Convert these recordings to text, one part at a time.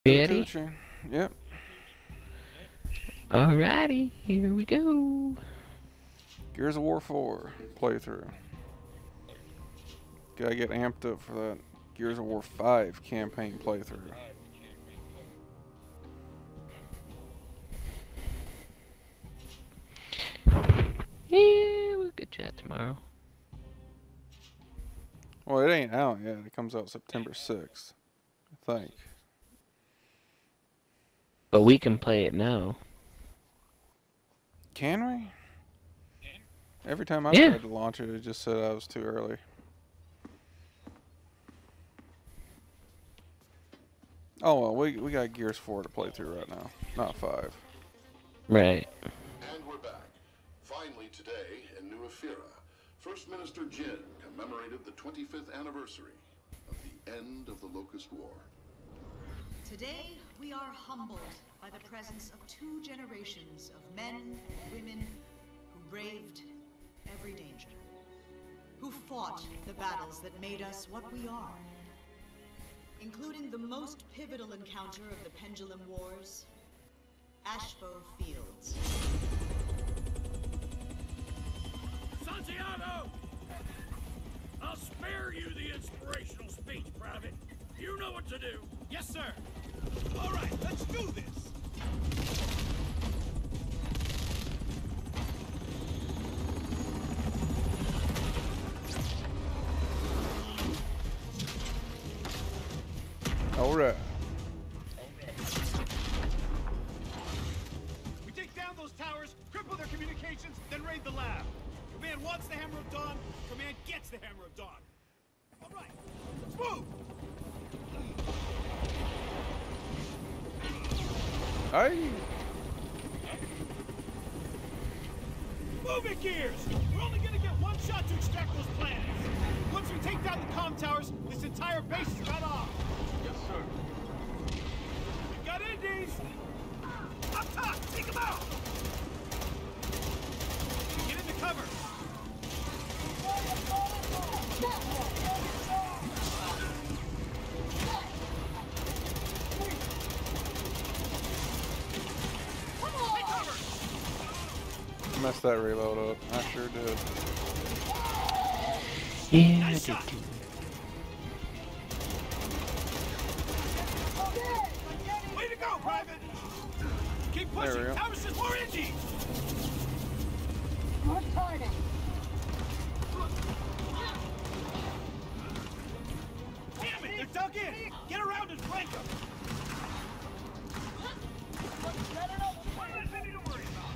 Ready? Yep. Alrighty, here we go. Gears of War 4 playthrough. Gotta get amped up for that Gears of War 5 campaign playthrough. Yeah, we'll get to that tomorrow. Well, it ain't out yet. It comes out September 6th, I think. But we can play it now. Can we? Every time I Yeah. tried to launch it, it just said I was too early. Oh well, we got Gears 4 to play through right now, not 5. Right. And we're back. Finally today, in New Ephyra, First Minister Jin commemorated the 25th anniversary of the end of the Locust War. Today, we are humbled by the presence of 2 generations of men and women who braved every danger, who fought the battles that made us what we are, including the most pivotal encounter of the Pendulum Wars, Ashbow Fields. Santiago! I'll spare you the inspirational speech, Private. You know what to do. Yes, sir. All right, let's do this. Alright. We take down those towers, cripple their communications, then raid the lab. Command wants the Hammer of Dawn, Command gets the Hammer of Dawn. All right, let's move! Aye. Move it, Gears! We're only gonna get one shot to extract those planets. Once we take down the comm towers, this entire base is cut off. Yes, sir. We've got Indies! Up top! Take them out! Get into cover! Take cover! Messed that reload up. I sure did. Yeah, I Nice did shot. too. Way to go, Private! Keep There we pushing! go. Towers says more Indies! Damn it! They're dug in! Get around and flank them! One less enemy to worry about.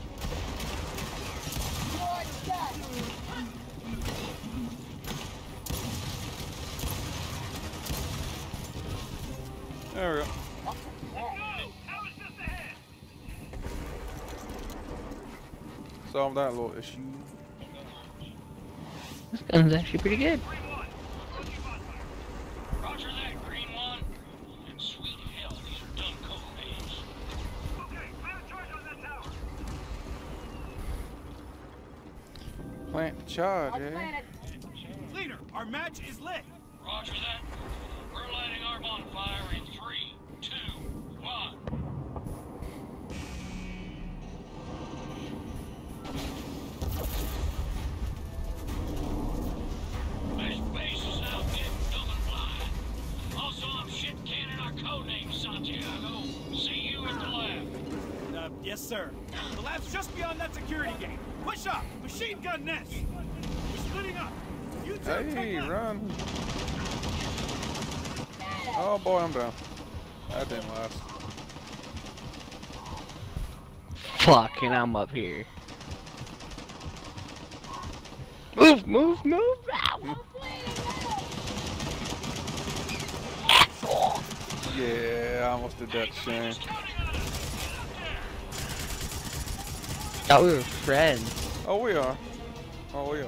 There we go. Go! Towers just ahead! Solved that little issue. This gun's actually pretty good. Green one. Approaching bonfire. Roger that, Green One. And sweet hell, these are done cold names. Okay, plan a charge on that tower. Plant the charge, eh? Leader, our match is lit. Roger that. We're lighting our bonfire in 3, 2, 1. This base is now getting dumb and blind. Also, I'm shit canning our code name, Santiago. See you at the lab. Yes, sir. The lab's just beyond that security gate. Push up! Machine gun nest! We're splitting up. You two Hey, take left. run. Oh boy, I'm down. That didn't last. Fuck, and I'm up here. Move, move, move! Ow. Yeah, I almost did that shame. Thought we were friends. Oh, we are. Oh, we are.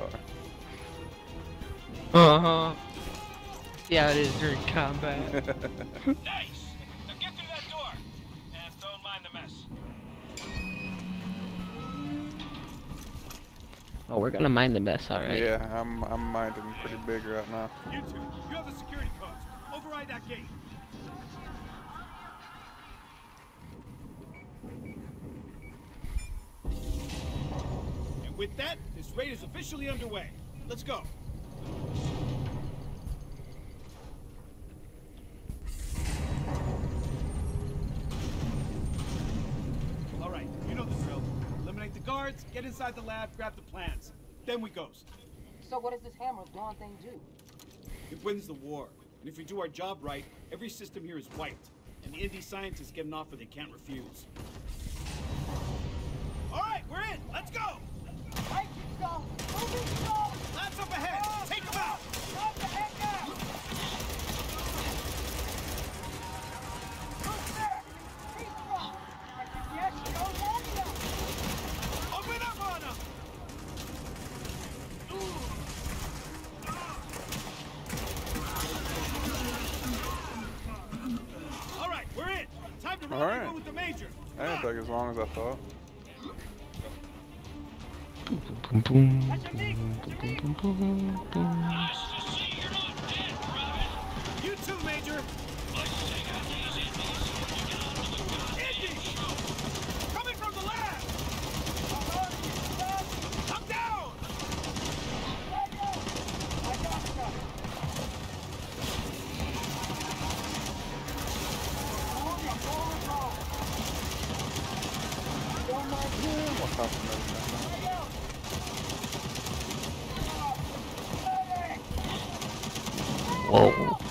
Uh-huh. Yeah, it is during combat. Nice! Now get through that door. And don't mind the mess. Oh, we're gonna mind the mess, alright. Yeah, I'm minding pretty big right now. You two, you have the security codes. Override that gate. With that, this raid is officially underway. Let's go. All right, you know the drill. Eliminate the guards, get inside the lab, grab the plans. Then we ghost. So what does this Hammer of Dawn thing do? It wins the war. And if we do our job right, every system here is wiped. And the indie scientists get an offer they can't refuse. All right, we're in. Let's go. Right, keep going. Moving, go. Labs up ahead. Take them out. Stop the heck now. Who's there? He's strong. Yes, go down. Open up on them. All right, we're in. Time to rendezvous right. with the major. That didn't take as long as I thought. Boom, boom, That's a me. boom, boom, boom. Nice to see you're not dead, Private. You too, Major. Let's take out these Indies so we can get on with the goddamn show. Coming from the lab. I'm down. I got stuff. What's happening? Whoa.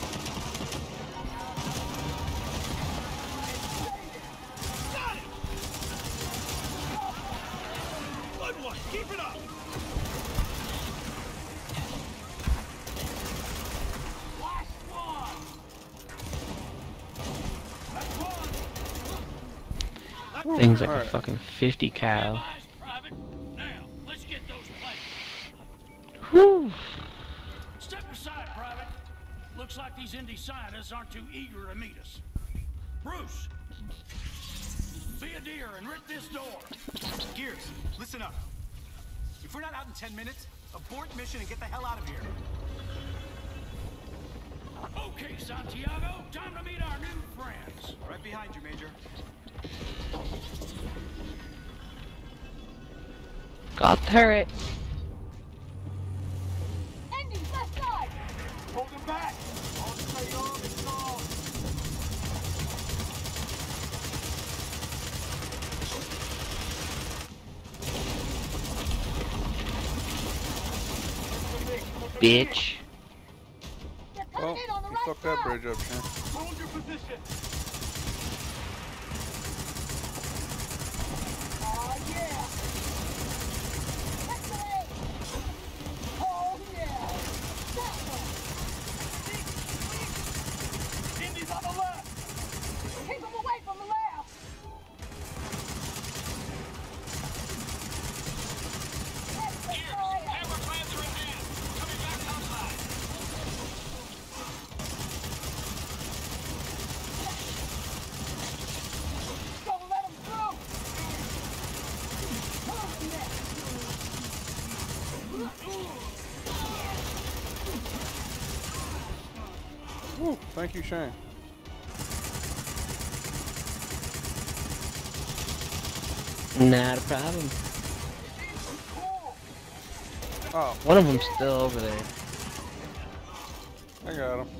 Got it. Good one. Keep it up. Last one. That's one. Thing's like a Alright. fucking 50 cal. Eyes, Private. Now, let's get those planes. Whew. Step aside, Private. Looks like these indie scientists aren't too eager to meet us. Bruce, be a dear and rip this door. Gears, listen up. If we're not out in 10 minutes, abort mission and get the hell out of here. Okay, Santiago, time to meet our new friends. Right behind you, Major. Got the turret. Ending, left side. Hold him back. All straight on and stall. Bitch. They're coming Well, in on the you right fucked that side. bridge up, Shane. Hold your position. Oh, yeah. That's it. Oh, yeah. That one. Indies on the left. Keep them away from the lab. That's the fire. Hammer plans are in hand. Coming back outside. Don't let them through. Move next. Woo, thank you, Shane. Not a problem. Oh, One of them's still over there. I got him.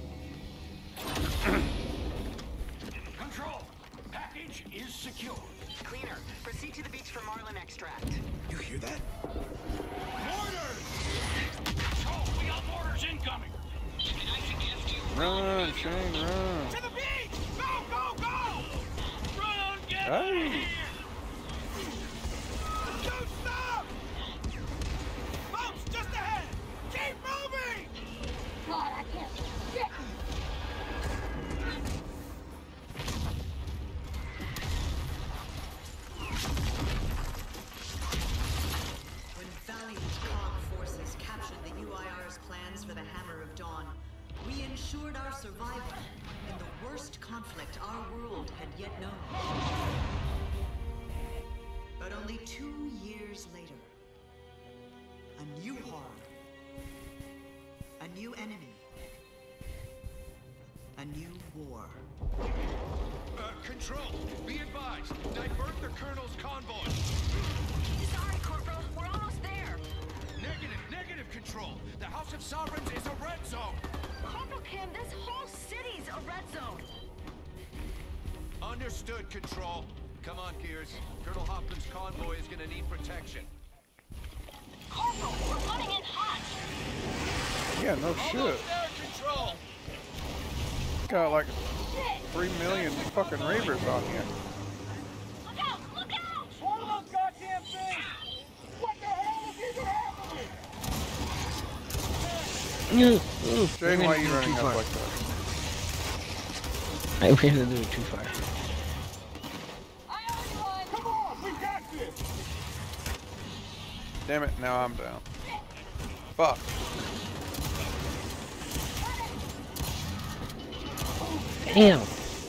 Control, package is secure. Cleaner, proceed to the beach for marlin extract. You hear that? Mortars! Control, we got mortars incoming. Can I suggest you Run, Shane, run. To the beach! Go, go, go! Run, get Hey. out of here! Don't stop! Boats just ahead! Keep moving! God, I can't. Shit. When valiant COG forces captured the UIR's plans for the Hammer of Dawn, we ensured our survival in the worst conflict our world had yet known. But only 2 years later, a new horror, a new enemy, a new war. Control, be advised. Divert the Colonel's convoy. Sorry, Corporal. We're almost there. Negative, Control. The House of Sovereigns is a red zone. Corporal Kim, this whole city's a red zone. Understood, Control. Come on, Gears. Colonel Hoffman's convoy is gonna need protection. Corporal, we're running in hot. Yeah, no shit. Almost there, Control. Got like 3 million fucking Reavers on here. Look out! Look out! One of those goddamn things! What the hell is even happening? Jane, why are you running up like that? I ran into it too far. Come on, we got this! Damn it, now I'm down. Fuck. Damn.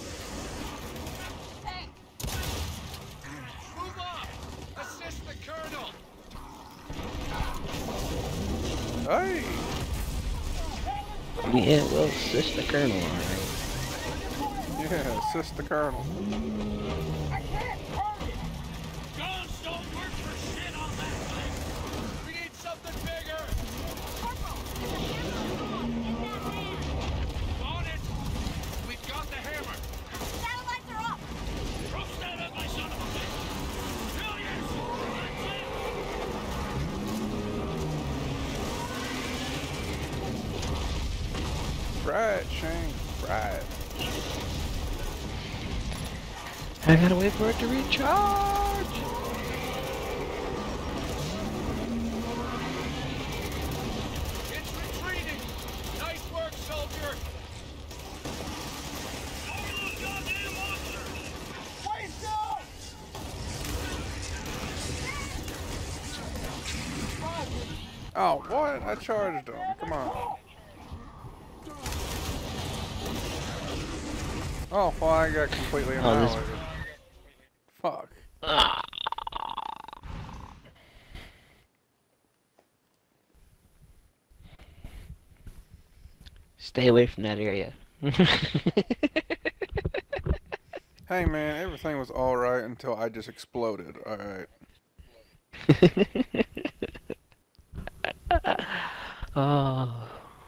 Move up. Assist the Colonel. Hey. Yeah, well, assist the colonel, alright. Yeah, assist the Colonel. Guns don't work for shit on that thing. We need something bigger. On it. We've got the hammer. Satellites are up. Drop that up, my son of a bitch. Brilliant. Right, Shane. Right. I gotta wait for it to recharge. It's retreating. Nice work, soldier. All those goddamn monsters. Wait, no! Oh, what? I charged him. Come on. Oh, well, I got completely annihilated. Fuck. Stay away from that area. Hey, man, everything was alright until I just exploded. Alright. Oh.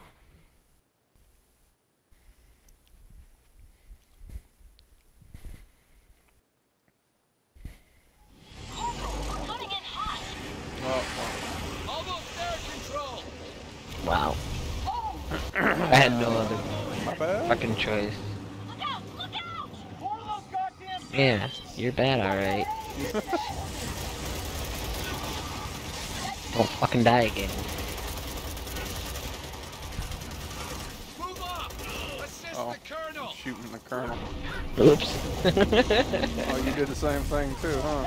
Almost there, Control. Wow. I had no other My bad. fucking choice. Look out! Look out! One of those goddamn things! Yeah, you're bad, alright. Don't fucking die again. Move up. Assist Oh. the Colonel. Shooting the Colonel. Oops. Oh, you did the same thing too, huh?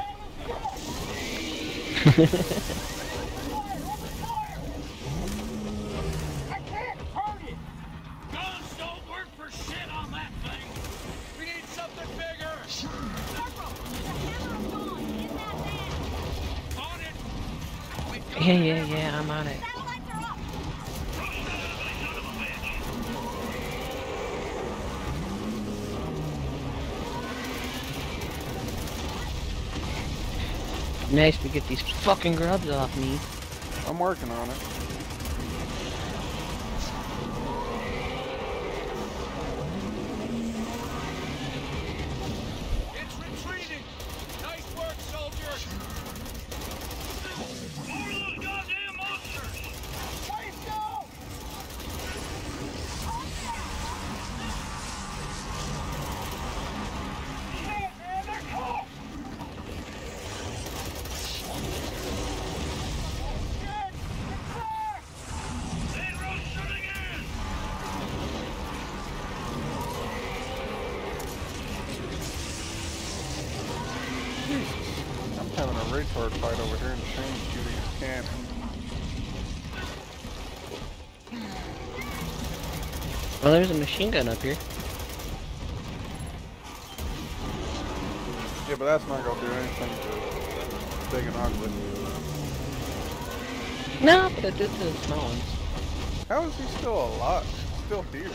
I can't hurt it! Guns don't work for shit on that thing. We need something bigger. Corporal, the hammer's gone. In that van. On it. We've got Yeah, the yeah, hammer. yeah, I'm on it. Satellites are up. Nice to get these fucking grubs off me. I'm working on it. It's retreating. Nice work, soldier. More of those goddamn monsters. Wait, no! Shit, man, they're close! Shit! It's back! Main road shooting in. I'm having a retard fight over here and Shane's shooting his cannon. Well, there's a machine gun up here. Yeah, but that's not gonna do anything to big and ugly. No, but it did to the small ones. How is he still alive? Still here?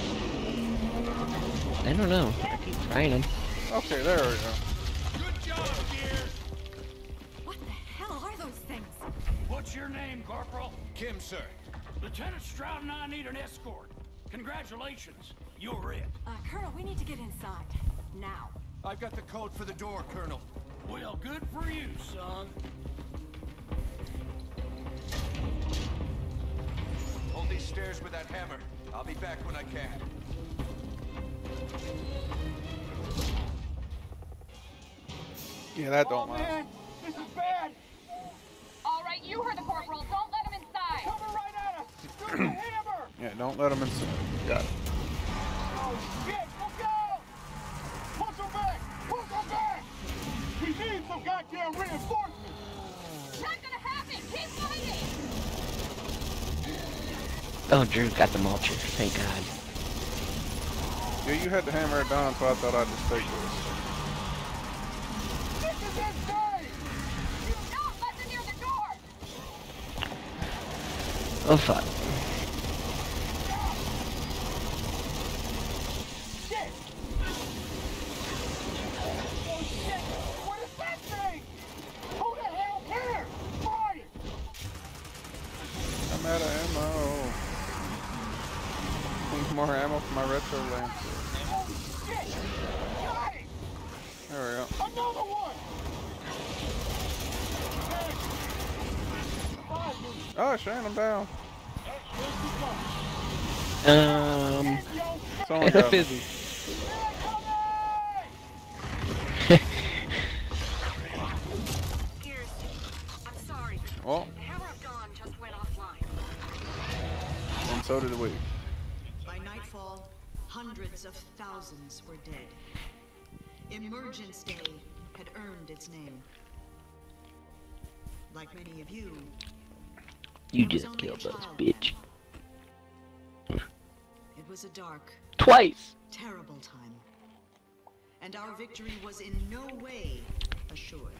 I don't know. I keep trying them. Okay, there we go. Good job, Gears. What the hell are those things? What's your name, Corporal? Kim, sir. Lieutenant Stroud and I need an escort. Congratulations, you're it. Colonel, we need to get inside. Now. I've got the code for the door, Colonel. Well, good for you, son. Hold these stairs with that hammer. I'll be back when I can. Yeah, that don't last. Man, this is bad. All right, you heard the corporal. Don't let him inside. Coming right at us. Through the hammer. Yeah, don't let them inside. Got it. Oh, shit. Look out. Push him back. Push him back. We need some goddamn reinforcements. Not gonna happen. Keep fighting. Oh, Drew got the mulcher. Thank God. Yeah, you had to hammer it down, so I thought I'd just take this. This is insane. Do not let them near the door. Oh, fuck. Shit. Oh, shit. What is that thing? Who the hell cares? Fire. I'm out of ammo. Need more ammo for my retro lancer. Oh, shit. Got it. There we go. Another one. Oh, Shane, I'm down. Someone got me. Busy. Gears, I'm sorry. Well, The Hammer of Dawn just went offline. and so did we. By nightfall, hundreds of thousands were dead. Emergence Day had earned its name. Like many of you, You I was just only killed a those child bitch. then. It was a dark, Twice! terrible time. And our victory was in no way assured.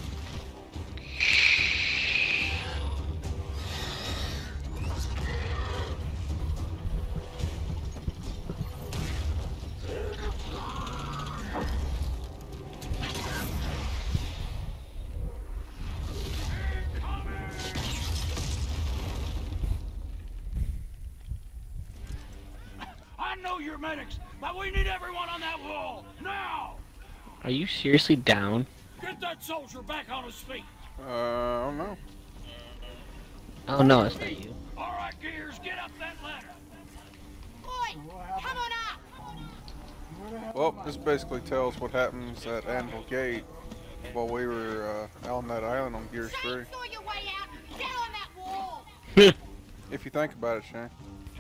I know you're medics, but we need everyone on that wall, now! Are you seriously down? Get that soldier back on his feet! I don't know. Oh no, it's not you. All right, Gears, get up that ladder! Boy, come on up. Well, this basically tells what happens at Anvil Gate while we were on that island on Gears 3. Saw your way out. Get on that wall. If you think about it, Shane.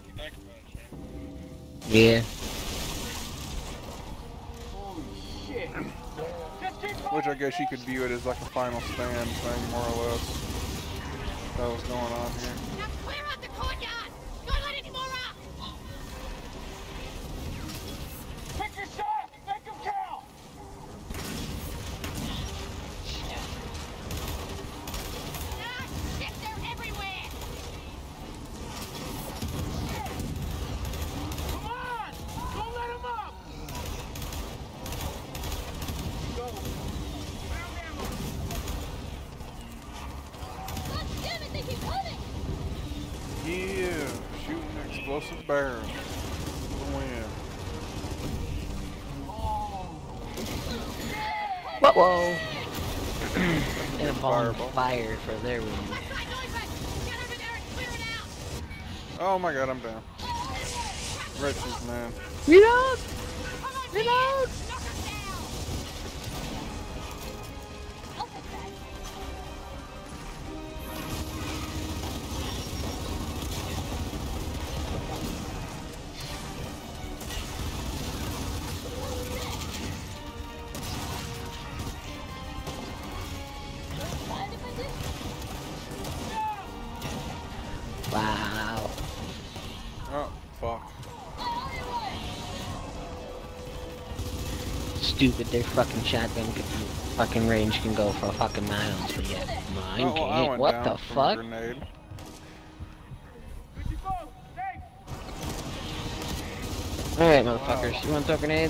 Yeah. Holy shit. Just keep Which I guess you could view it as like a final stand thing, more or less. That was going on here. Now clear out the courtyard. Don't let any more up. pick your shot. Make them count. Ah, shit, they're everywhere. Come on. Don't let them up. Go. Found ammo. God damn it, they keep coming. Yeah, shooting explosive barrels. For the win. Whoa, whoa. And a ball Fireball. of fire for their win. What's that noise? Get over there and clear it out. Oh my god, I'm down. Wretches, man. Reload! Come on, Reload! Gears. Knock him down. I'll take that. Mind if I do? Wow. Oh, fuck. Stupid, their fucking shotgun fucking range can go for fucking miles, but yeah, mine Oh, well, I can't. went What down the from a fuck? grenade. Where'd you go? Thanks. Alright, motherfuckers, you wanna throw grenades?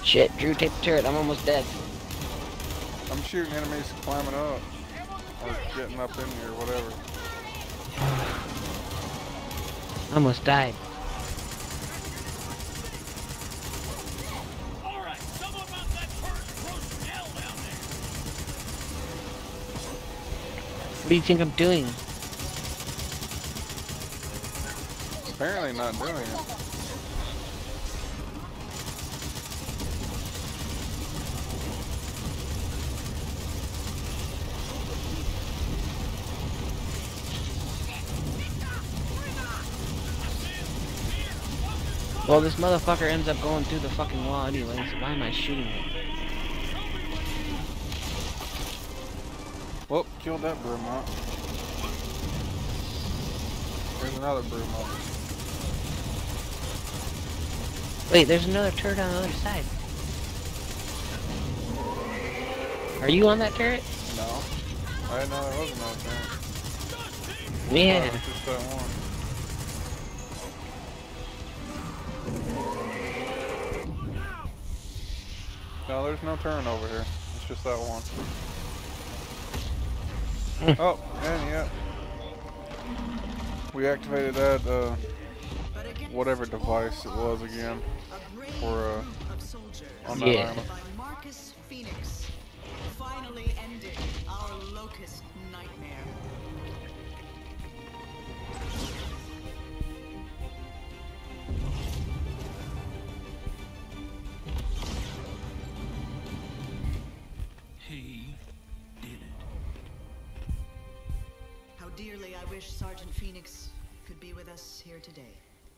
Shit, Drew, take the turret. I'm almost dead. I'm shooting enemies climbing up. Or getting up in here, whatever. Almost died. Alright, someone mount that first roast hell down there. What do you think I'm doing? Apparently not doing it. Well, this motherfucker ends up going through the fucking wall anyway, so why am I shooting him? Well, killed that Brumont. There's another Brumont. Wait, there's another turret on the other side. Are you on that turret? No. I didn't know there was another turret. Yeah. It's just that one. No, there's no turn over here. It's just that one. Oh, and yeah. We activated that, whatever device it was again. For, on that Yeah. island. By Marcus Phoenix, finally ending our locust nightmare. He did it. How dearly I wish Sergeant Phoenix could be with us here today.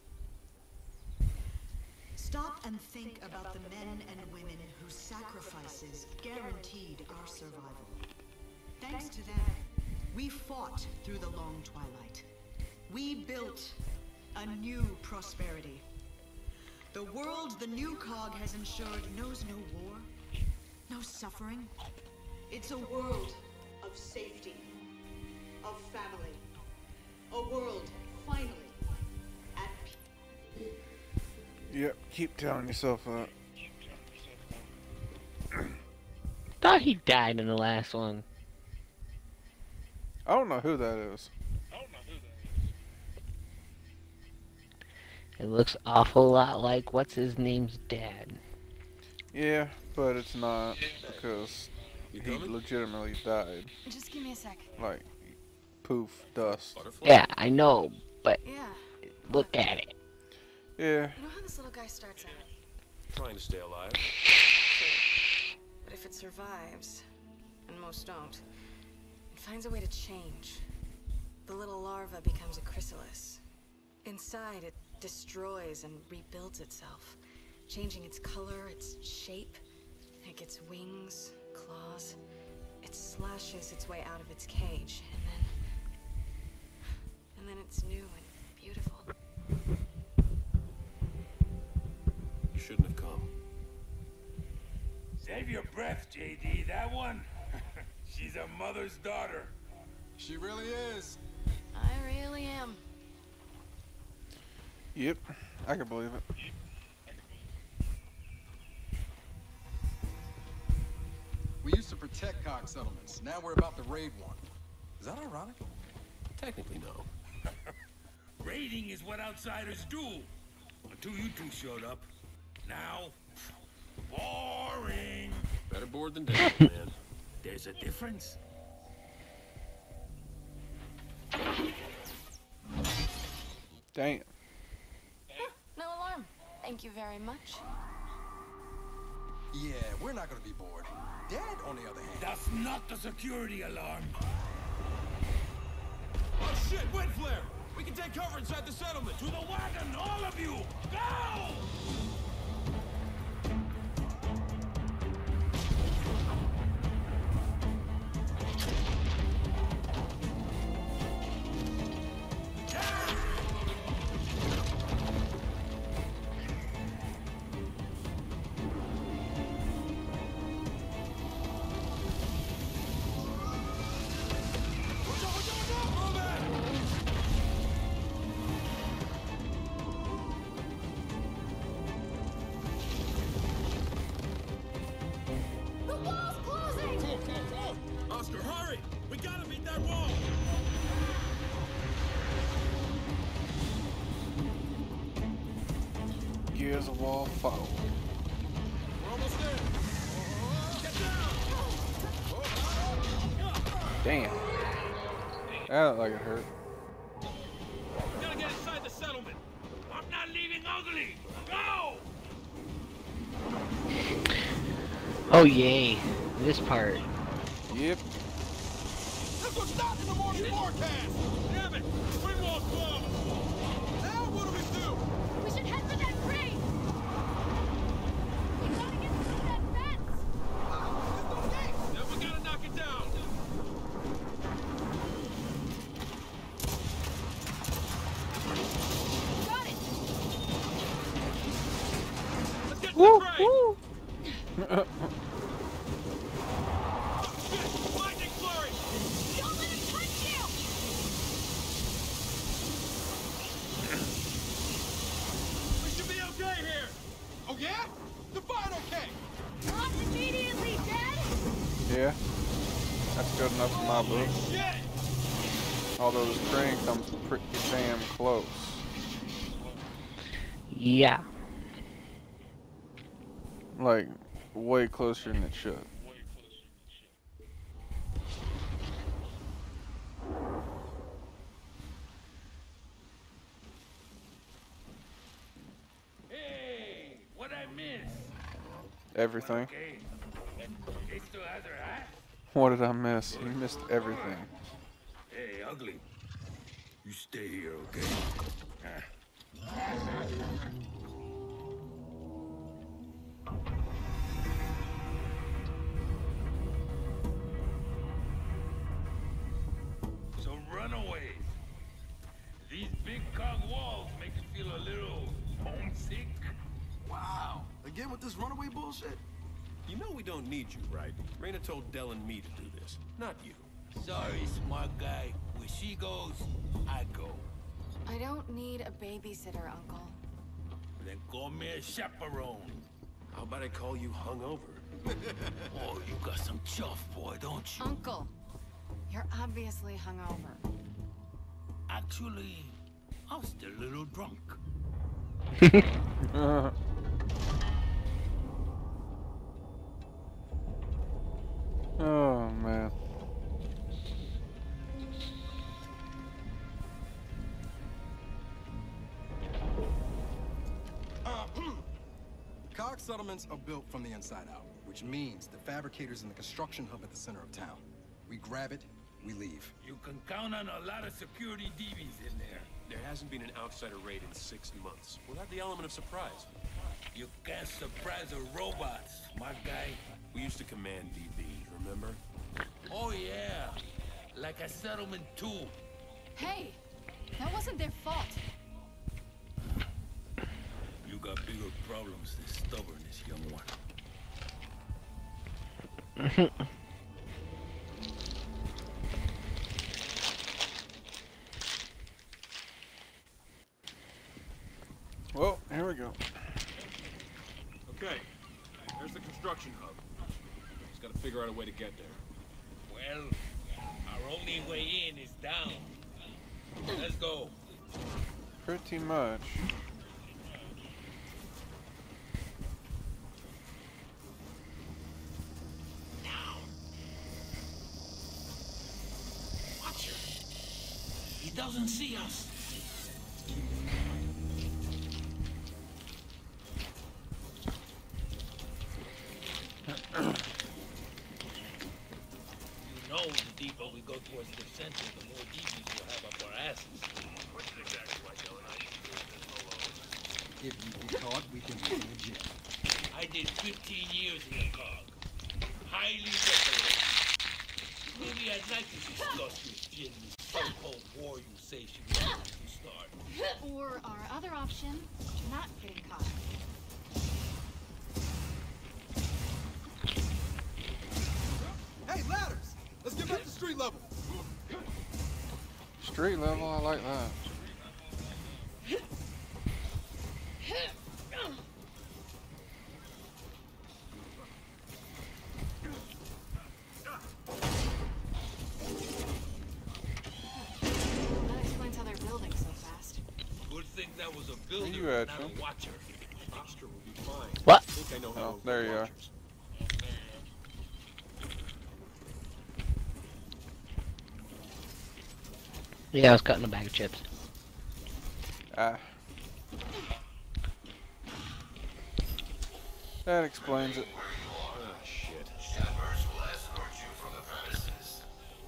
Stop and think about the men and women whose sacrifices guaranteed our survival. Thanks to them, we fought through the long twilight. We built a new prosperity. The world the new cog has ensured knows no war, no suffering. It's a world of safety, of family. A world, finally, at peace. Yep, keep telling yourself that. Thought he died in the last one. I don't know who that is. It looks awful lot like what's his name's dad. Yeah, but it's not because he legitimately died. Just give me a sec. Like, poof, dust. Yeah, I know, but Yeah. look at it. Yeah. You know how this little guy starts out? Trying to stay alive. But if it survives, and most don't, it finds a way to change. The little larva becomes a chrysalis. Inside, it destroys and rebuilds itself, changing its color, its shape. It gets wings, claws. It slashes its way out of its cage, and then it's new and beautiful. You shouldn't have come. Save your breath, JD. That one, she's a mother's daughter. She really is. I really am. Yep, I can believe it. We used to protect Cog settlements. Now we're about to raid one. Is that ironic? Technically, no. Raiding is what outsiders do. Until you two showed up. Now, boring. Better bored than dead, man. There's a difference. Damn. No alarm. Thank you very much. Yeah, we're not gonna be bored. Dad, on the other hand. That's not the security alarm. Oh shit, wind flare! We can take cover inside the settlement. To the wagon, all of you! Go! There's a wall foul. We're almost there. Get down. Damn. That looked like it hurt. We gotta get inside the settlement. I'm not leaving ugly. Go! Oh yay, this part. Yep. This was not in the morning forecast. Damn it! Wind wall's closed. Now what do we do? We should head for that crate! We gotta get through that fence! There's no gate. Then we gotta knock it down. Got it! Let's get to the crate. Lightning flurry! Don't let him touch you! We should be okay here. Oh yeah? Define okay. Not immediately dead! Yeah. That's good enough for my book. Shit! Although this train comes pretty damn close. Yeah. Like, way closer than it should. Hey, what I miss? Everything. Okay. It still has her hat? What did I miss? You missed everything. Hey, ugly. You stay here, okay? So runaways. These big cog walls make you feel a little homesick. Wow. Again with this runaway bullshit? You know we don't need you, right? Raina told Del and me to do this, not you. Sorry, smart guy. Where she goes, I go. I don't need a babysitter, Uncle. Then call me a chaperone. How about I call you hungover? Oh, you got some chuff, boy, don't you? Uncle, you're obviously hungover. Actually, I'm still a little drunk. Oh man. Cog settlements are built from the inside out, which means the fabricators in the construction hub at the center of town. We grab it, we leave. You can count on a lot of security DBs in there. There hasn't been an outsider raid in 6 months, without the element of surprise. You can't surprise the robots, my guy. We used to command DB, remember? Oh yeah, like a settlement too. Hey, that wasn't their fault. You got bigger problems than stubbornness, young one. Well, here we go. Okay, there's the construction hub. Just gotta figure out a way to get there. Well, our only way in is down. Let's go. Pretty much. Watch her. He doesn't see us. You know, the deeper we go towards the center, the more DBs we'll have up our asses. Which is exactly why Del and I should do this alone. If you get caught, we can be in the jail. I did 15 years in the cog. Highly decorated. Maybe I'd like to discuss with Jin this so-called war you say she wants to start. Or our other option, not getting caught. Hey, ladders! Let's get back to street level. Street level, I like that. That explains how they're building so fast. Good thing that was a builder, You had not some. a watcher. What? I think I know how Oh, to there you are. launchers. Yeah, I was cutting a bag of chips. Ah. That explains it. Ah, shit. Shepherds will escort you from the premises.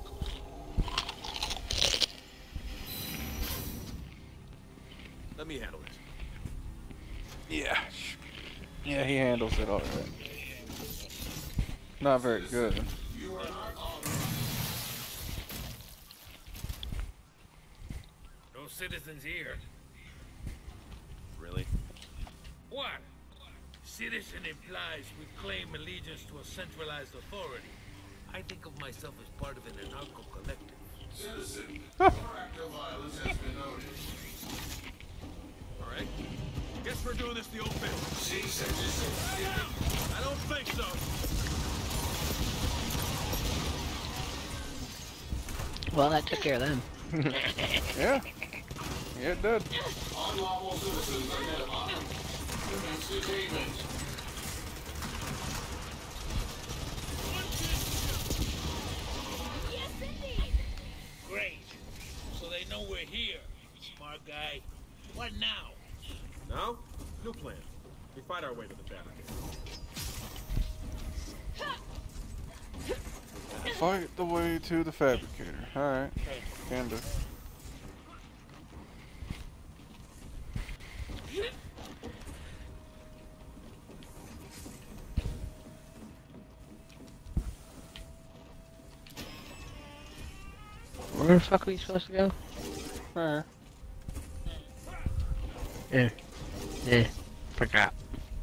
Let me handle this. Yeah. Yeah, he handles it alright. Not very good. No citizens here. Really? What? Citizen implies we claim allegiance to a centralized authority. I think of myself as part of an anarcho collective. Citizen, active violence has been noted. Alright. Guess we're doing this the old-fashioned. Cease and desist. I don't think so. Well, that took care of them. Yeah. Yeah, it did. Unlawful citizens identified. Commence detainment. Great. So they know we're here. Smart guy. What now? Now? New plan. We fight our way to the fabricator. Fight the way to the fabricator. Alright. Can do. Where the fuck are we supposed to go? There. Yeah. Forgot.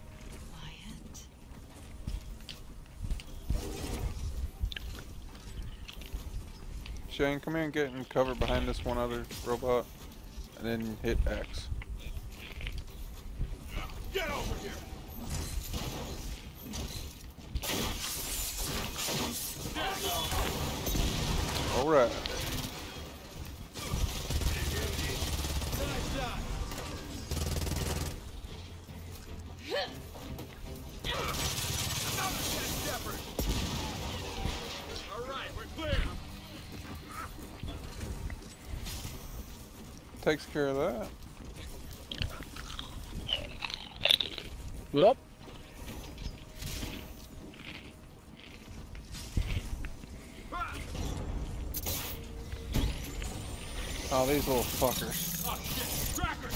Shane, come here and get in cover behind this one other robot. And then hit X. Get over here! Alright. Nice shot! Another dead shepherd! Alright, we're clear! Takes care of that. Yep. Oh, these little fuckers. Oh shit! Tracker!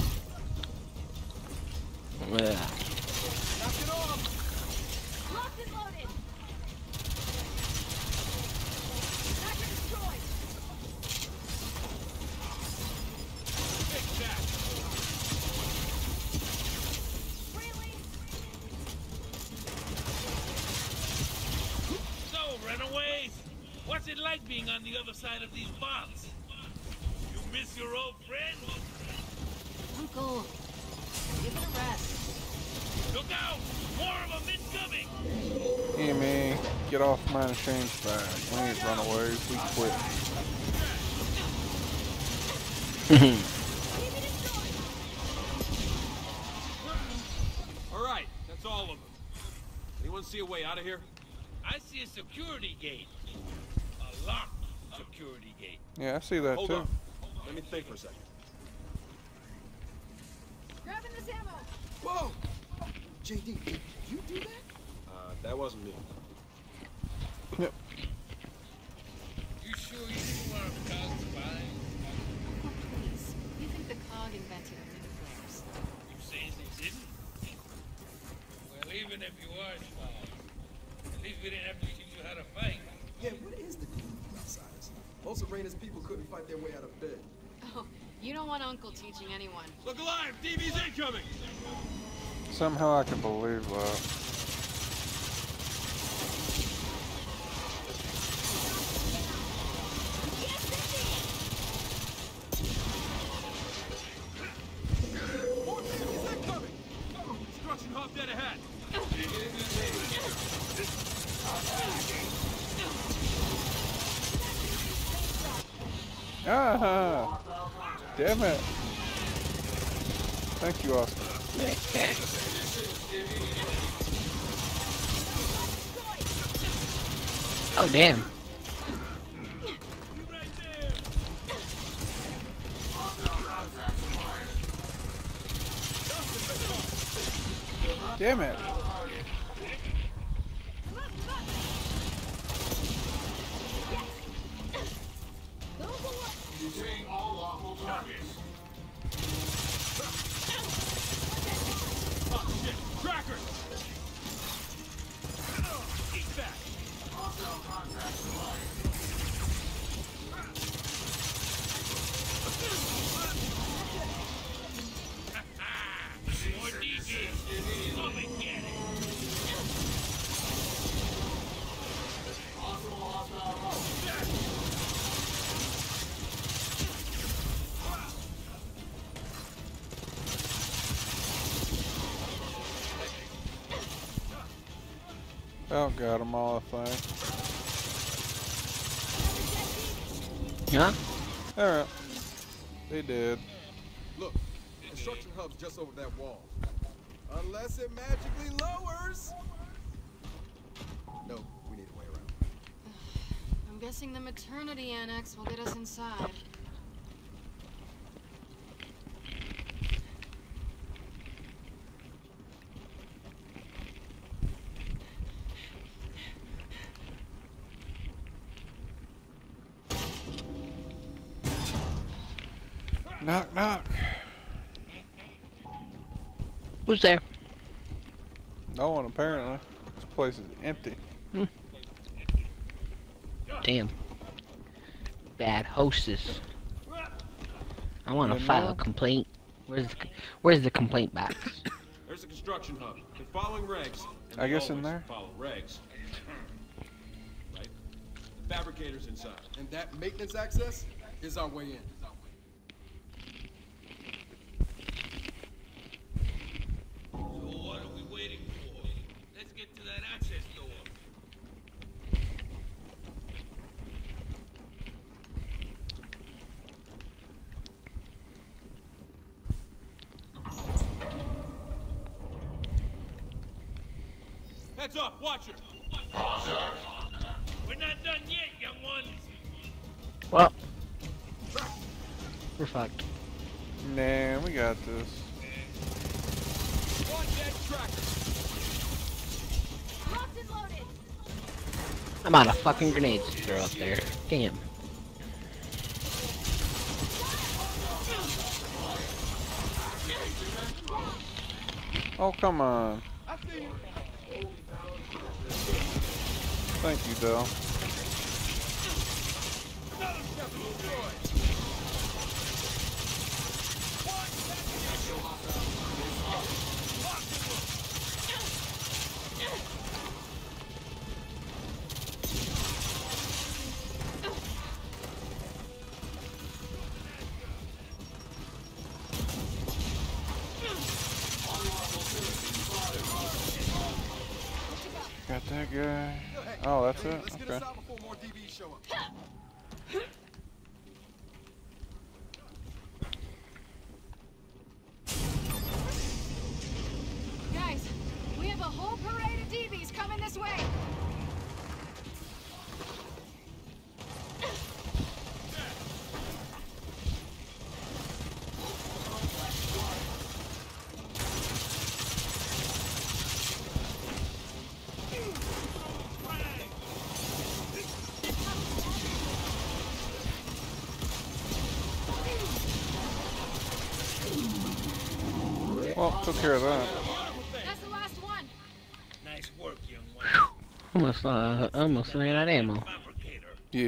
Yeah. Knock it off! Locked and loaded. Tracker destroyed. Take that! Really? So, runaways, what's it like being on the other side of these bombs? You miss your old friend? Uncle, give it a rest. Look out! More of them incoming! Hey, me. Get off mine and Shane's back. We ain't runaways. We quit. Alright, that's all of them. Anyone see a way out of here? I see a security gate. A locked security gate. Yeah, I see that Hold too. on. Let me think for a second. Grabbing this ammo. Whoa! JD, did you do that? That wasn't me. Yep. You sure you didn't want to cause the fire? Oh, please. You think the COG invented arena flares? You saying they didn't? Well, even if you are spies, at least we didn't have to teach you how to fight. Yeah, what is the deal with outsiders? Most Arena's people couldn't fight their way out of bed. Oh, you don't want Uncle teaching anyone. Look alive! DV's incoming! Somehow I can believe that. More DV's incoming! Destruction hub dead ahead! Ah! Damn it! Thank you, Oscar. Oh, damn. Damn it. Detain all lawful targets. Oh, shit. Tracker! Eat that! Hostile contact live. More DBs. Come and get it. Possible hostile hull. Oh, got them all, I think. Huh? Alright. They did. Look, construction hub's just over that wall. Unless it magically lowers. No, we need a way around. I'm guessing the maternity annex will get us inside. Knock, knock. Who's there? No one, apparently. This place is empty. Damn. Bad hostess. I want to You file know? a complaint. Where's the complaint box? There's the construction hub. They're following regs. and I they guess in always there. Follow regs. Right? The fabricator's inside. And that maintenance access is our way in. So what are we waiting for? Let's get to that access door. Heads up, watch her! We're not done yet, young one. Well, we're fucked. Nah, we got this. Watch that tracker! Locked and loaded. I'm out of fucking grenades to throw up there. Damn. Oh, come on. Thank you, Dell. Got that guy. Oh, that's it? Let's get Okay. us out before more DBs show up. Guys, we have a whole parade of DBs coming this way. Well, took care of that. That's the last one. Nice work, young one. Almost ran out of ammo. Fabricator. Yeah.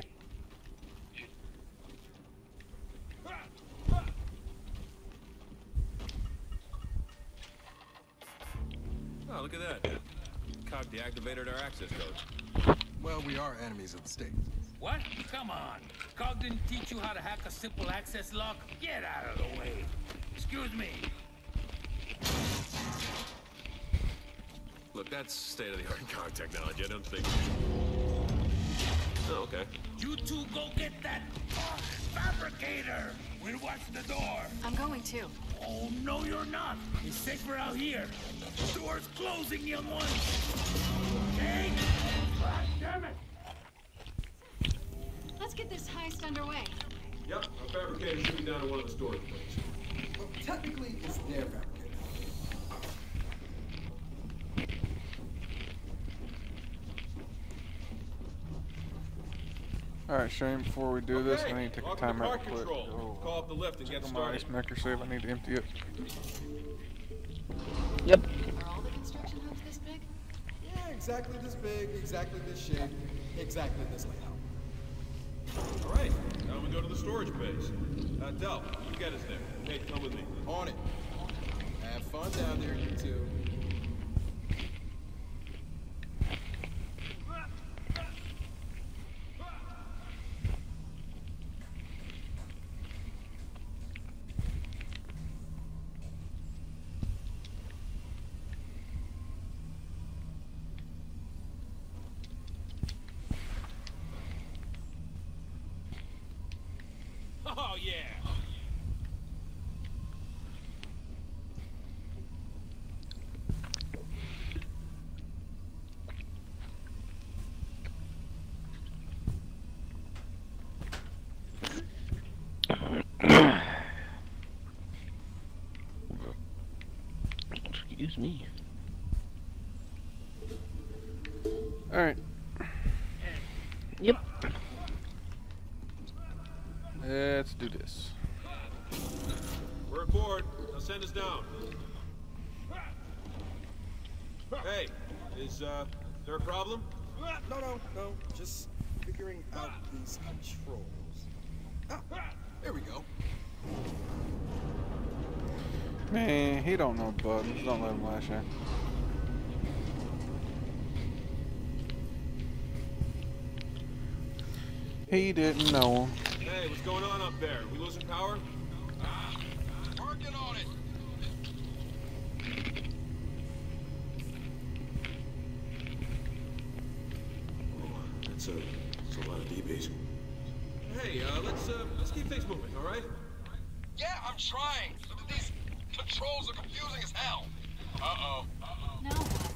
Oh, look at that. Cog deactivated our access code. Well, we are enemies of the state. What? Come on. Cog didn't teach you how to hack a simple access lock? Get out of the way. Excuse me. Look, that's state-of-the-art Cog technology. I don't think... Oh, okay. You two go get that fabricator. We'll watch the door. I'm going too. Oh, no, you're not. It's safer out here. Door's closing, young one. Okay? God damn it. Let's get this heist underway. Yep, our fabricator should be down at one of the storage places. Well, technically, it's their fabricator. Alright, Shane, before we do this, I need to take a Welcome time to out park real quick. control. Call up the lift and Check get on my started. ice maker, see if I need to empty it. Yep. Are all the construction hubs this big? Yeah, exactly this big, exactly this shape, exactly this layout. All right, now we go to the storage base. Del, you get us there. Hey, come with me. On it. Have fun down there, you two. Oh, yeah. Excuse me. Alright. Yep. Let's do this. We're aboard. Now send us down. Hey, is there a problem? No. Just figuring out these controls. Ah, there we go. Man, he don't know buttons. Don't let him lash out. He didn't know him. Hey, what's going on up there? We losing power? Working on it. That's a lot of DBs. Hey, let's keep things moving, all right? Yeah, I'm trying. These controls are confusing as hell. Uh-oh. Now what?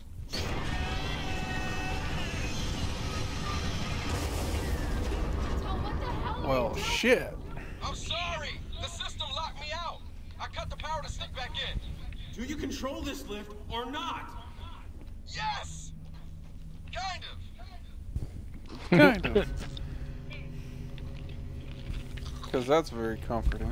So what the hell are Well, you doing? shit. I'm sorry. The system locked me out. I cut the power to sneak back in. Do you control this lift or not? Yes! Kind of. Kind of. Because that's very comforting.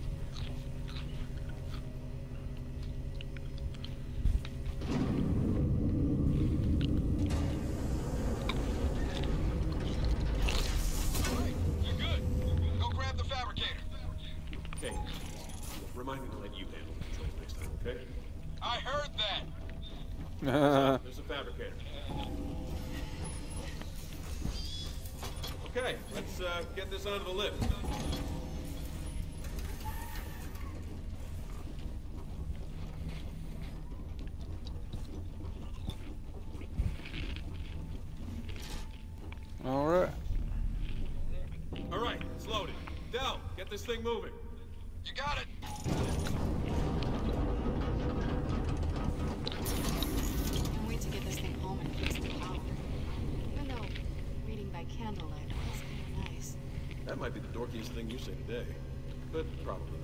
Alright, you're good. Go grab the fabricator. Okay. Remind me to let you handle the controls next time, okay? I heard that. There's a fabricator. Okay, let's get this onto the lift. Alright. All right, it's loaded. Del, get this thing moving. You got it. Can't wait to get this thing home and fix the power. Even though reading by candlelight was kind of nice. That might be the dorkiest thing you say today, but probably not.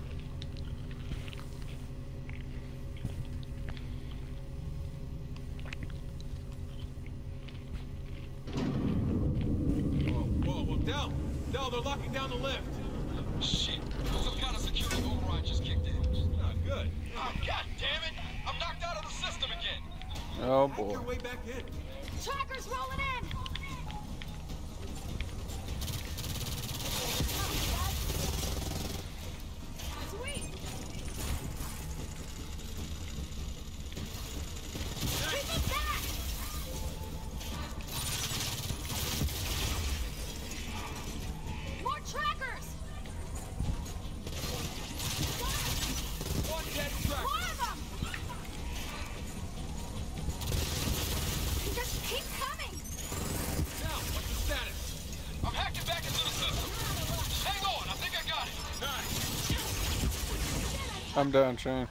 Whoa, Del! Del, they're locking down the lift! Shit. Some kind of security override just kicked in. Ah, good. Oh, God damn it! I'm knocked out of the system again. Oh Hack boy. your way back in. Trackers rolling in! Sweet! Keep it back! More trackers! One dead tracker. More of them! Just keep coming! Now, what's the status? I'm hacking back into the system. Hang on, I think I got it. I'm done, Shane.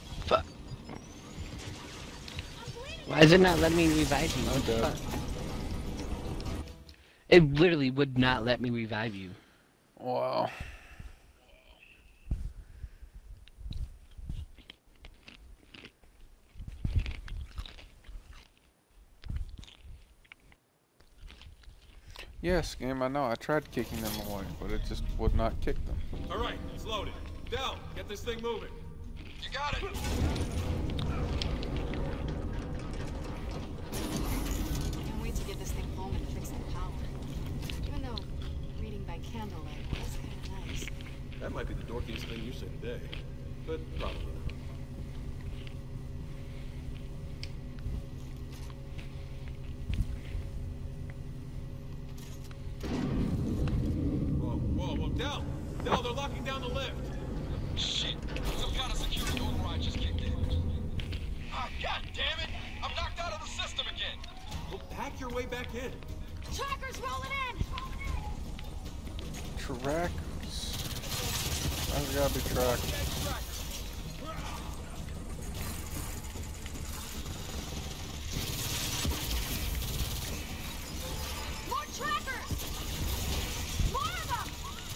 Fuck. Why is it not letting me revive you? I'm What the dead. fuck? It literally would not let me revive you. Wow. Yes, game, I know. I tried kicking them away, but it just would not kick them. All right, it's loaded. Del, get this thing moving. You got it. Can't wait to get this thing home and fix the power. Even though reading by candlelight was kind of nice. That might be the dorkiest thing you said today, but probably not. Whoa, Del! Del, they're locking down the lift! Shit! Some kind of security override just kicked in. Ah, god damn it! I'm knocked out of the system again! Well, hack your way back in. Trackers rolling in! Trackers. There's gotta be trackers. More trackers! More of them!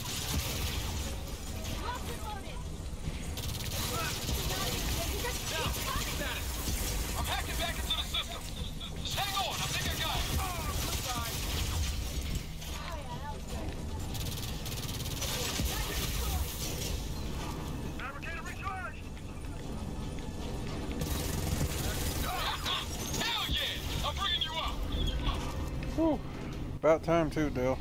Locked and loaded! I'm hacking back into the system. Just hang on, I think I got it. Fabricator recharged! Hell yeah! I'm bringing you up. Whew. About time too, Dale.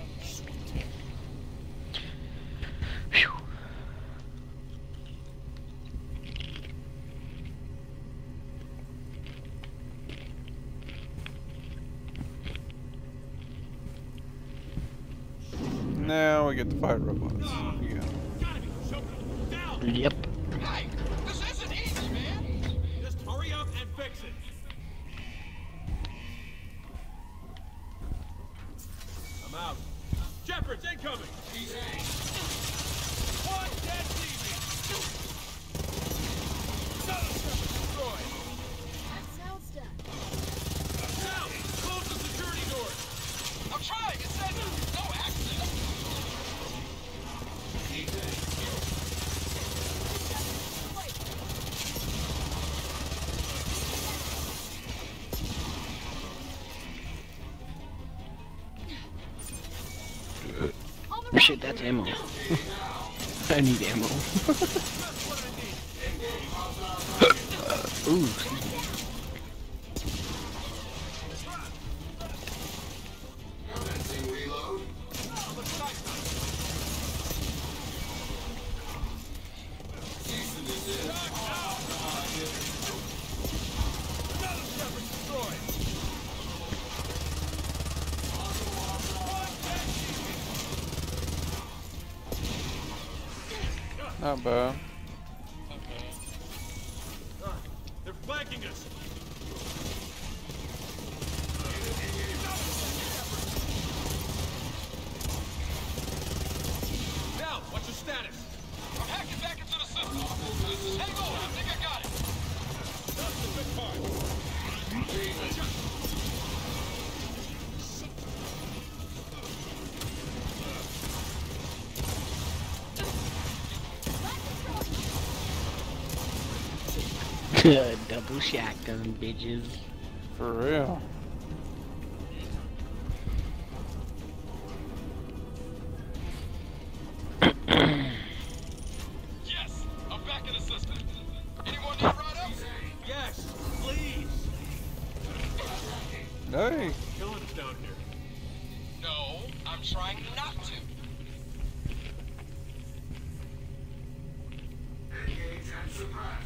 Now we get to fight robots. Yeah. Yep. Hey, this isn't easy, man. Just hurry up and fix it. I'm out. Shepard's incoming! One dead TV! Destroyed! That sounds done. Now, close the security doors! I'm trying. It said no access. Shit, that's ammo. I need ammo. Ooh, excuse me. Not bad. They're flanking us! Now, what's your status? I'm hacking back into the system. Just hang on, I think I got it. That's the good part. Double shotgun, bitches. For real. Yes, I'm back in the system. Anyone need a ride up? Yes, please! Hey. Killing us down here. No, I'm trying not to. Engage and suppress.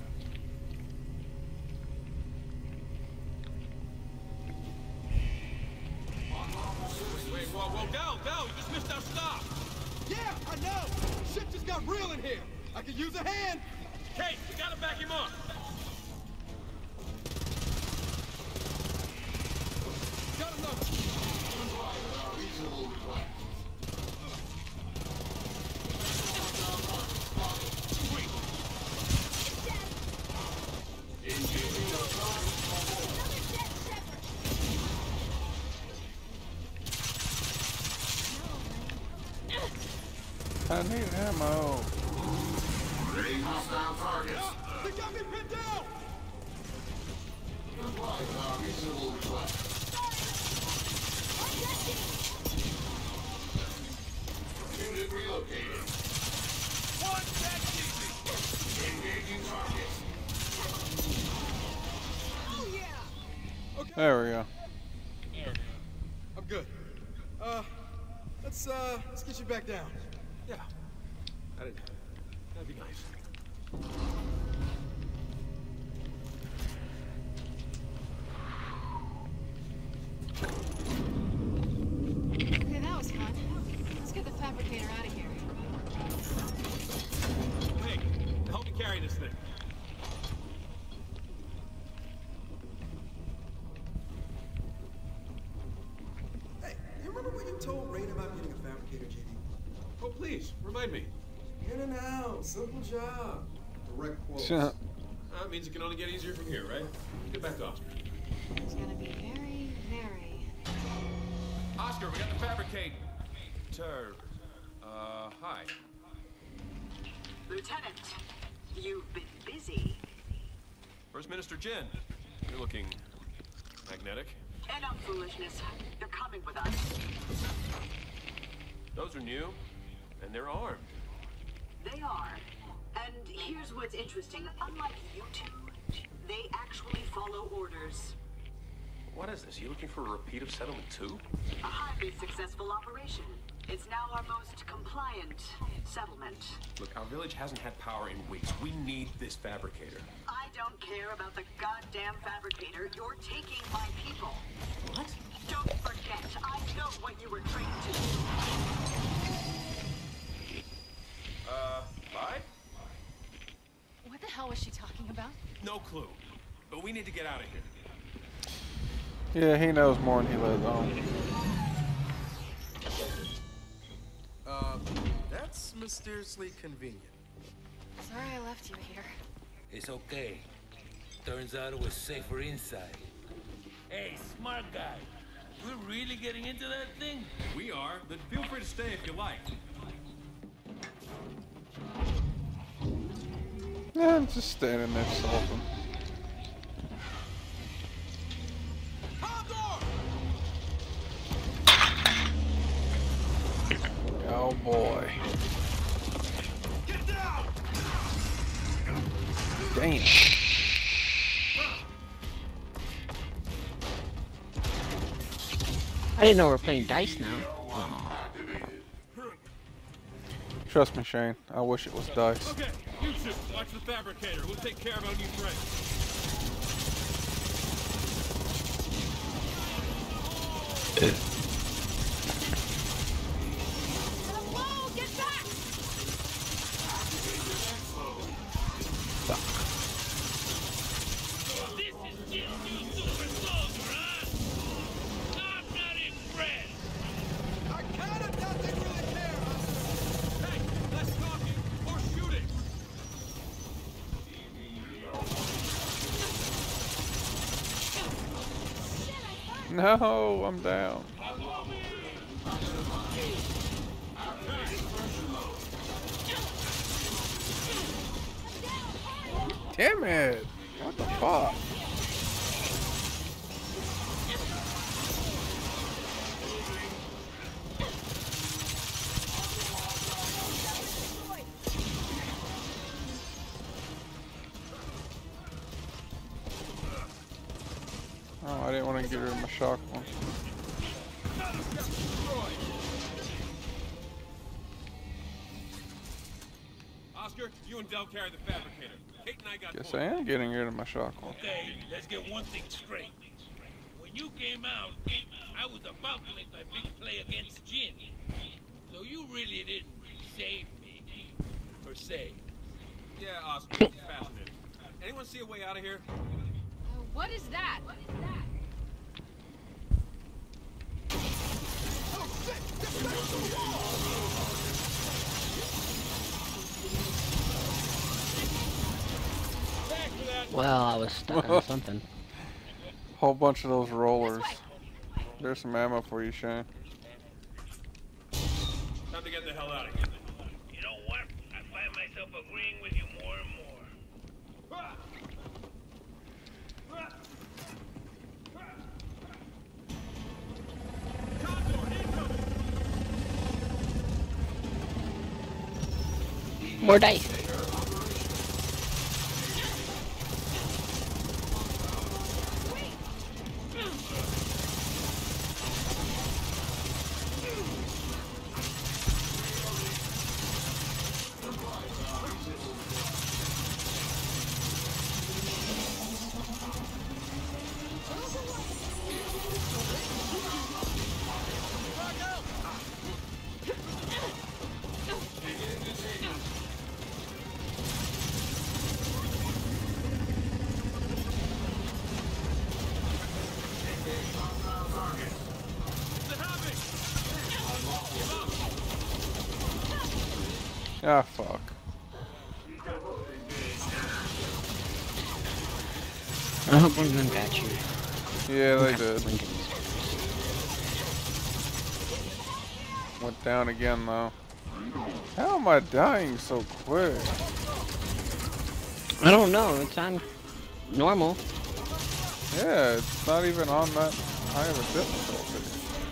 Wait, whoa, Del, you just missed our stop! Yeah, I know! Shit just got real in here! I could use a hand! Kate, we gotta back him up! Got another! I need ammo. Ready hostile targets. They got me pinned down! Comply, copy civil request. Unit relocated. One back easy! Engaging target. Oh yeah! Okay. There we go. I'm good. Let's get you back down. Yeah. That'd be nice. Okay, that was fun. Let's get the fabricator out of here. Hey, help me carry this thing. Hey, you remember when you told Rain about getting a fabricator, JD? Oh, please, remind me. In and out, simple job. Direct quotes. Sure. That means it can only get easier from here, right? Get back to Oscar. It's gonna be very, very... Oscar, we got the fabricate. Hi. Lieutenant, you've been busy. First Minister Jin, you're looking magnetic. Enough foolishness. They're coming with us. Those are new, and they're armed. They are. And here's what's interesting. Unlike you two, they actually follow orders. What is this? You looking for a repeat of Settlement 2? A highly successful operation. It's now our most compliant settlement. Look, our village hasn't had power in weeks. We need this fabricator. I don't care about the goddamn fabricator. You're taking my people. What? Don't forget, I know what you were trained to do. Bye? What the hell was she talking about? No clue. But we need to get out of here. Yeah, he knows more than he lets on. That's mysteriously convenient. Sorry I left you here. It's okay. Turns out it was safer inside. Hey, smart guy. We're really getting into that thing? We are. Then feel free to stay if you like. Yeah, I'm just standing there sulking. Oh boy. Get down! Damn. I didn't know we were playing dice now. Trust me, Shane. I wish it was dice. Okay, you two, watch the fabricator. We'll take care of our new friend. Hello, get back! This is just you super soldier, huh? I'm not impressed. I kinda doubt they really care, huh? Hey, less talking or shooting. No, I'm down. Damn it! What the fuck? Oh, I didn't want to get rid of my shotgun. Oscar, you and Del carry the fabricator. Kate and I got Guess point. I am getting rid of my shotgun. Okay, let's get one thing straight. When you came out, I was about to make my big play against Jin. So you really didn't save me, per se. Yeah, Oscar, it's fascinating. Anyone see a way out of here? What is that? Well, I was stuck on something. Whole bunch of those rollers. There's some ammo for you, Shane. Time to get the hell out of here. agreeing with you more and more. More dice. Ah, fuck. I hope one of them got you. Yeah, they did. Went down again, though. How am I dying so quick? I don't know. It's on normal. Yeah, it's not even on that high of a difficulty.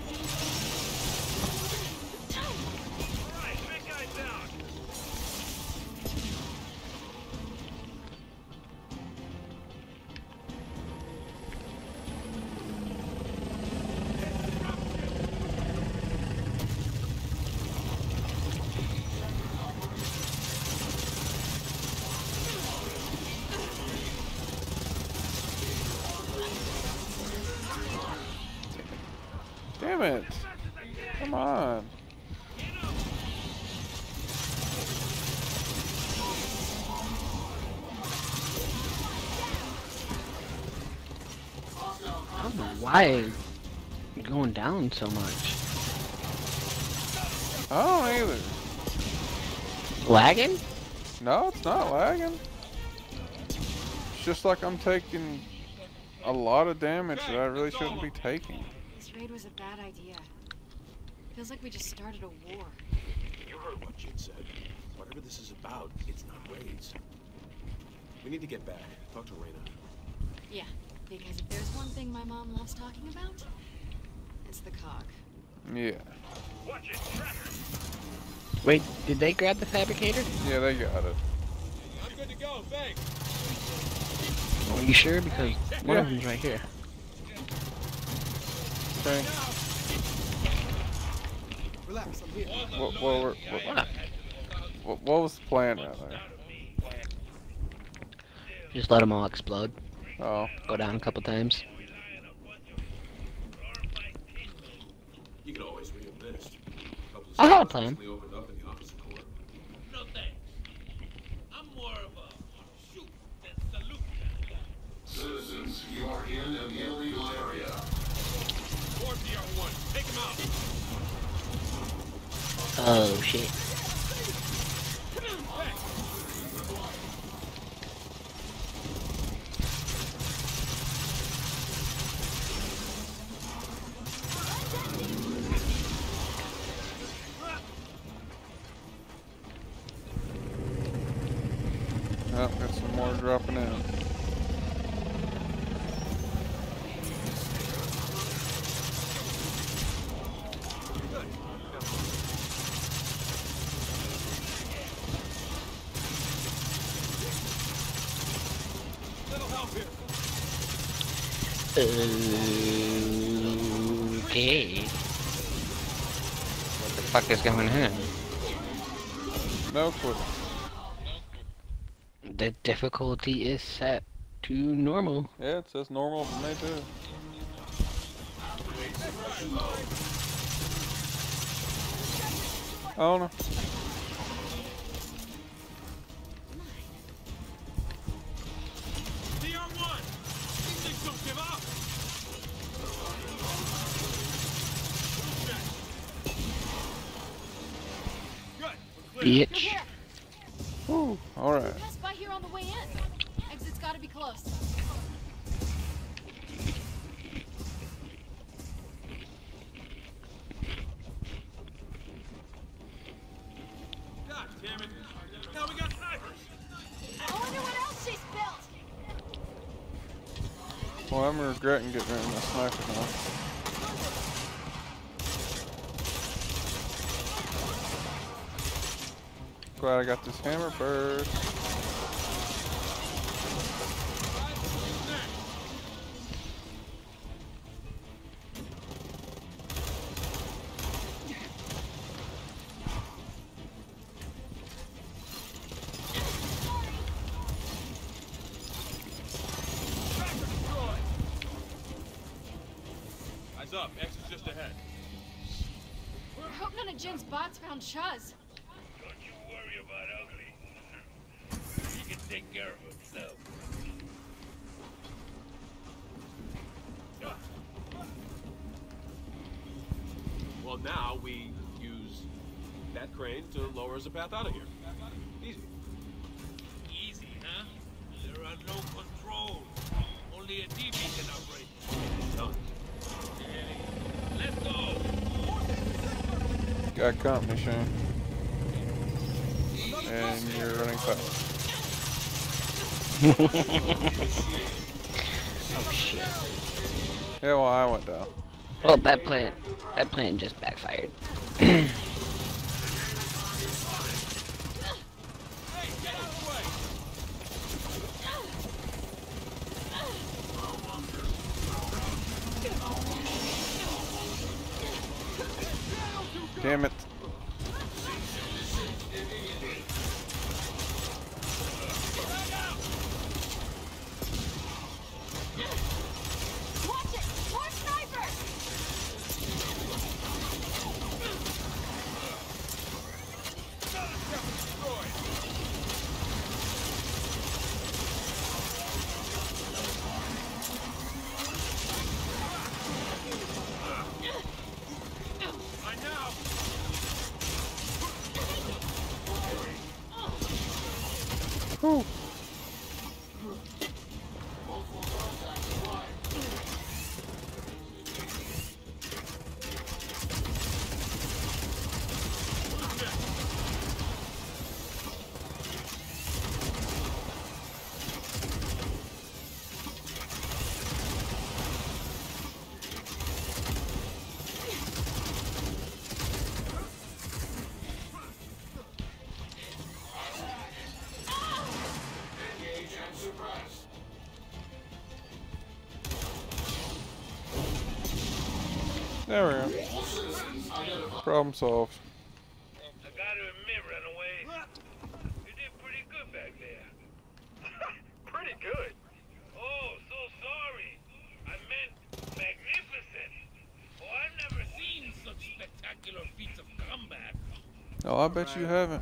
Damn it. Come on. I don't know why you're going down so much. I don't either. Lagging? No, it's not lagging. It's just like I'm taking a lot of damage that I really shouldn't be taking. This raid was a bad idea. Feels like we just started a war. You heard what Jin said. Whatever this is about, it's not raids. We need to get back. Talk to Reyna. Yeah, because if there's one thing my mom loves talking about, it's the cog. Yeah. Wait, did they grab the fabricator? Yeah, they got it. I'm good to go, thanks. Are you sure? Because one of them's right here. Okay. Relax, I'm here. What was the plan out there? Just let them all explode. Oh. Go down a couple times. You can always re-enlist. I have a plan. Opened up in the opposite corner. No thanks. I'm more of a shoot than salute kind of guy. Citizens, you are in an illegal area. Towards the R1. Take him out. Oh shit. Oh, got some more dropping in. Little help here. Okay. What the fuck is going on? No clue. The difficulty is set to normal. Yeah, it says normal for me too. Oh no. DR1! These things don't give up! Bitch. Ooh, alright. We passed by here on the way in. Exit's gotta be close. God damn it! Now we got time! Well, I'm regretting getting rid of my sniper now. Glad I got this hammer burst. Eyes up, exit's just ahead. I hope none of Jin's bots found Chuz. Don't you worry about Ugly. He can take care of himself. Well, now we use that crane to lower us a path out of here. Easy. Easy, huh? There are no controls. Only a TV can operate. Done. Hey, let's go! Got company, Shane. And you're running fast. Oh shit. Yeah, well, I went down. Well, that plan just backfired. Damn it. Watch it! More snipers! Whew. There we go. Problem solved. I gotta admit, Runaway, you did pretty good back there. Pretty good? Oh, so sorry. I meant magnificent. Oh, I've never seen such spectacular feats of combat. Oh, I bet you haven't.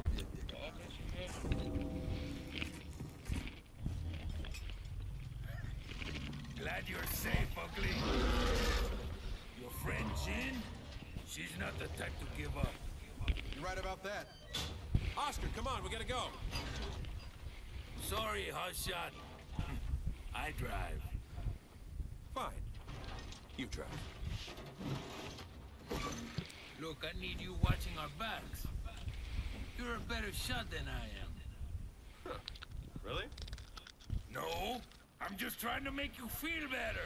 Glad you're safe, Ugly. Your friend Jin? She's not the type to give up. You're right about that. Oscar, come on, we gotta go. Sorry, Hotshot. I drive. Fine. You drive. Look, I need you watching our backs. You're a better shot than I am. Huh. Really? No, I'm just trying to make you feel better.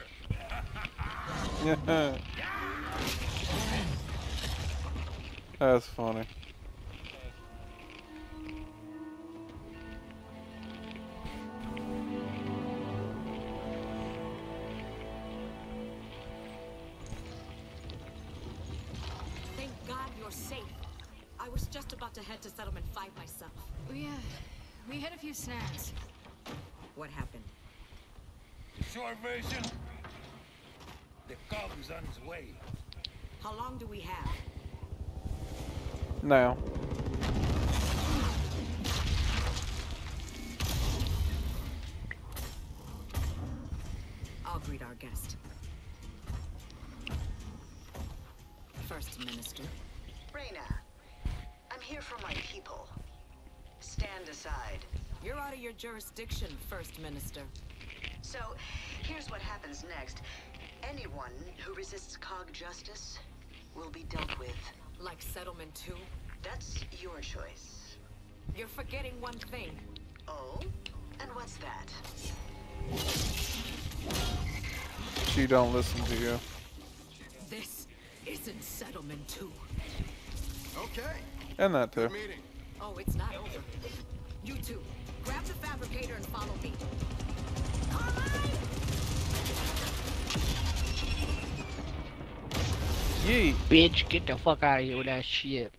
That's funny. Thank God you're safe. I was just about to head to Settlement 5 myself. We hit a few snags. What happened? The short version, the Cub's on his way. How long do we have? Now. I'll greet our guest. First Minister. Reyna, I'm here for my people. Stand aside. You're out of your jurisdiction, First Minister. So, here's what happens next. Anyone who resists COG justice will be dealt with. Like Settlement 2? That's your choice. You're forgetting one thing. Oh? And what's that? she don't listen to you. This isn't Settlement 2. Okay. And that too. Oh, it's not over. You two, grab the fabricator and follow me. Yeet. Bitch, get the fuck out of here with that shit.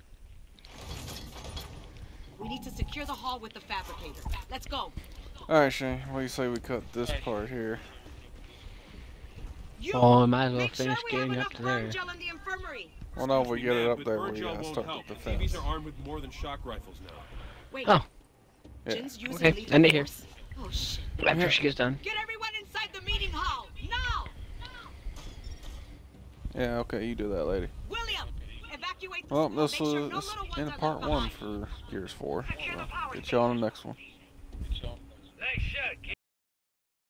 We need to secure the hall with the fabricator. Let's go. Alright, Shane, what do you say we cut this part here? Oh, I might as well finish getting up to there. Well, no, we get it up With there, burn we gel gotta won't start help. with the Babies fence. are armed with more than shock rifles now. Wait. Oh. Yeah. Jin's using Okay, lethal end it here. force. Oh shit. After she gets done. Get everyone inside the meeting hall. Now! Yeah, okay, you do that, lady. William, evacuate the Well, school. this Make sure no was little ones in are part left 1 behind. for Gears 4. So, get you on the next one.